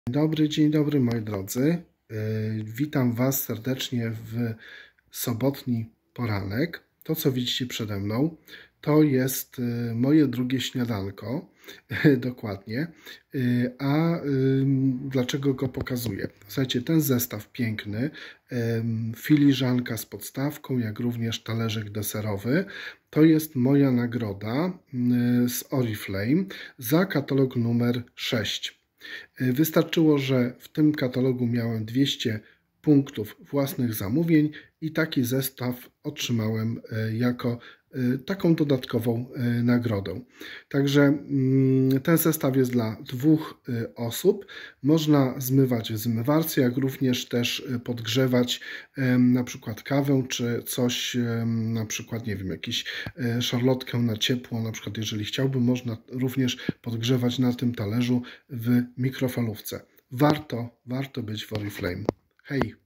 Dzień dobry moi drodzy. Witam Was serdecznie w sobotni poranek. To, co widzicie przede mną, to jest moje drugie śniadanko, dokładnie. A dlaczego go pokazuję? Słuchajcie, ten zestaw piękny, filiżanka z podstawką, jak również talerzyk deserowy, to jest moja nagroda z Oriflame za katalog numer 6. Wystarczyło, że w tym katalogu miałem 200 punktów własnych zamówień i taki zestaw otrzymałem jako taką dodatkową nagrodę. Także ten zestaw jest dla 2 osób. Można zmywać w zmywarce, jak również też podgrzewać na przykład kawę, czy coś, na przykład, nie wiem, jakiś szarlotkę na ciepło, na przykład jeżeli chciałbym, można również podgrzewać na tym talerzu w mikrofalówce. Warto być w Oriflame. Hej!